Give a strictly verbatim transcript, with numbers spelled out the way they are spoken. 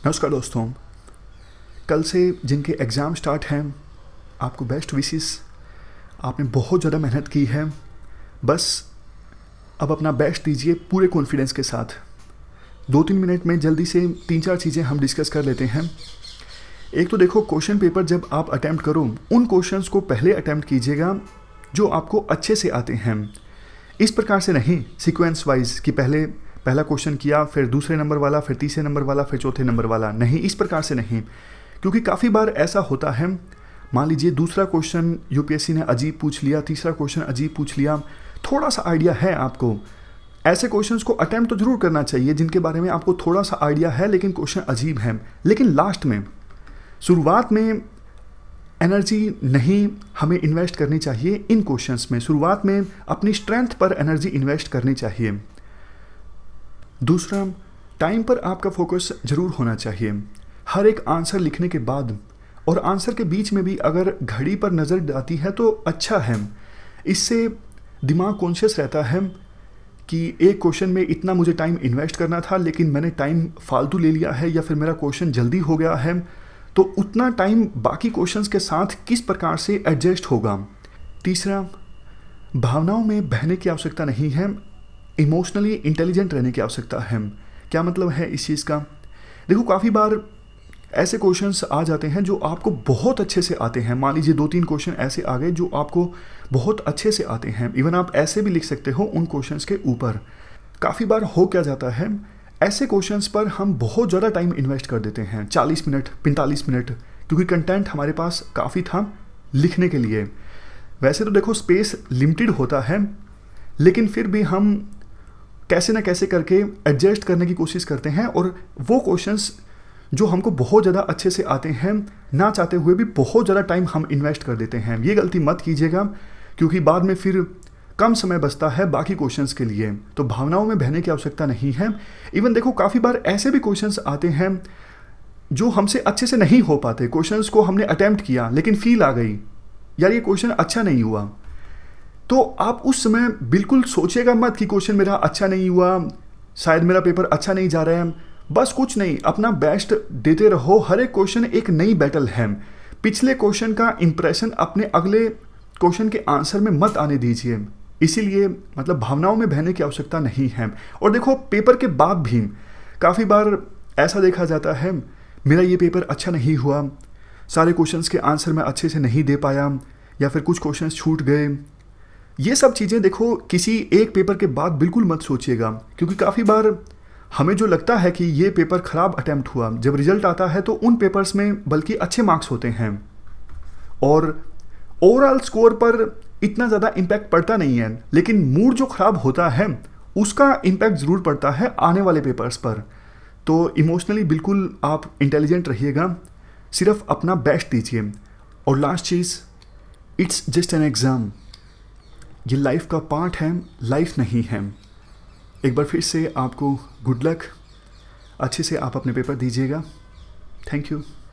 नमस्कार दोस्तों, कल से जिनके एग्ज़ाम स्टार्ट हैं आपको बेस्ट विशेस। आपने बहुत ज़्यादा मेहनत की है, बस अब अपना बेस्ट दीजिए पूरे कॉन्फिडेंस के साथ। दो तीन मिनट में जल्दी से तीन चार चीज़ें हम डिस्कस कर लेते हैं। एक तो देखो, क्वेश्चन पेपर जब आप अटैम्प्ट करो उन क्वेश्चंस को पहले अटैम्प्ट कीजिएगा जो आपको अच्छे से आते हैं। इस प्रकार से नहीं सीक्वेंस वाइज कि पहले पहला क्वेश्चन किया, फिर दूसरे नंबर वाला, फिर तीसरे नंबर वाला, फिर चौथे नंबर वाला। नहीं, इस प्रकार से नहीं, क्योंकि काफ़ी बार ऐसा होता है। मान लीजिए दूसरा क्वेश्चन यूपीएससी ने अजीब पूछ लिया, तीसरा क्वेश्चन अजीब पूछ लिया, थोड़ा सा आइडिया है आपको। ऐसे क्वेश्चंस को अटैम्प्ट तो जरूर करना चाहिए जिनके बारे में आपको थोड़ा सा आइडिया है लेकिन क्वेश्चन अजीब है। लेकिन लास्ट में, शुरुआत में एनर्जी नहीं हमें इन्वेस्ट करनी चाहिए इन क्वेश्चंस में। शुरुआत में अपनी स्ट्रेंथ पर एनर्जी इन्वेस्ट करनी चाहिए। दूसरा, टाइम पर आपका फोकस जरूर होना चाहिए। हर एक आंसर लिखने के बाद और आंसर के बीच में भी अगर घड़ी पर नज़र जाती है तो अच्छा है। इससे दिमाग कॉन्शियस रहता है कि एक क्वेश्चन में इतना मुझे टाइम इन्वेस्ट करना था लेकिन मैंने टाइम फालतू ले लिया है, या फिर मेरा क्वेश्चन जल्दी हो गया है, तो उतना टाइम बाकी क्वेश्चंस के साथ किस प्रकार से एडजस्ट होगा। तीसरा, भावनाओं में बहने की आवश्यकता नहीं है, इमोशनली इंटेलिजेंट रहने की आवश्यकता है। क्या मतलब है इस चीज़ का? देखो, काफ़ी बार ऐसे क्वेश्चंस आ जाते हैं जो आपको बहुत अच्छे से आते हैं। मान लीजिए दो तीन क्वेश्चन ऐसे आ गए जो आपको बहुत अच्छे से आते हैं। इवन आप ऐसे भी लिख सकते हो उन क्वेश्चंस के ऊपर। काफ़ी बार हो क्या जाता है, ऐसे क्वेश्चंस पर हम बहुत ज़्यादा टाइम इन्वेस्ट कर देते हैं, चालीस मिनट, पैंतालीस मिनट, क्योंकि कंटेंट हमारे पास काफ़ी था लिखने के लिए। वैसे तो देखो स्पेस लिमिटेड होता है, लेकिन फिर भी हम कैसे ना कैसे करके एडजस्ट करने की कोशिश करते हैं और वो क्वेश्चंस जो हमको बहुत ज़्यादा अच्छे से आते हैं, ना चाहते हुए भी बहुत ज़्यादा टाइम हम इन्वेस्ट कर देते हैं। ये गलती मत कीजिएगा, क्योंकि बाद में फिर कम समय बचता है बाकी क्वेश्चंस के लिए। तो भावनाओं में बहने की आवश्यकता नहीं है। इवन देखो, काफ़ी बार ऐसे भी क्वेश्चंस आते हैं जो हमसे अच्छे से नहीं हो पाते। क्वेश्चंस को हमने अटैम्प्ट किया लेकिन फील आ गई, यार ये क्वेश्चन अच्छा नहीं हुआ, तो आप उस समय बिल्कुल सोचिएगा मत कि क्वेश्चन मेरा अच्छा नहीं हुआ, शायद मेरा पेपर अच्छा नहीं जा रहा है। बस कुछ नहीं, अपना बेस्ट देते रहो। हर एक क्वेश्चन एक नई बैटल है। पिछले क्वेश्चन का इंप्रेशन अपने अगले क्वेश्चन के आंसर में मत आने दीजिए। इसीलिए मतलब भावनाओं में बहने की आवश्यकता नहीं है। और देखो, पेपर के बाद भी काफ़ी बार ऐसा देखा जाता है, मेरा ये पेपर अच्छा नहीं हुआ, सारे क्वेश्चंस के आंसर मैं अच्छे से नहीं दे पाया, या फिर कुछ क्वेश्चंस छूट गए। ये सब चीज़ें देखो किसी एक पेपर के बाद बिल्कुल मत सोचिएगा, क्योंकि काफ़ी बार हमें जो लगता है कि ये पेपर ख़राब अटैम्प्ट हुआ, जब रिजल्ट आता है तो उन पेपर्स में बल्कि अच्छे मार्क्स होते हैं और ओवरऑल स्कोर पर इतना ज़्यादा इम्पैक्ट पड़ता नहीं है। लेकिन मूड जो ख़राब होता है उसका इम्पैक्ट ज़रूर पड़ता है आने वाले पेपर्स पर। तो इमोशनली बिल्कुल आप इंटेलिजेंट रहिएगा, सिर्फ अपना बेस्ट दीजिए। और लास्ट चीज़, इट्स जस्ट एन एग्ज़ाम। ये लाइफ का पार्ट है, लाइफ नहीं है। एक बार फिर से आपको गुड लक, अच्छे से आप अपने पेपर दीजिएगा। Thank you.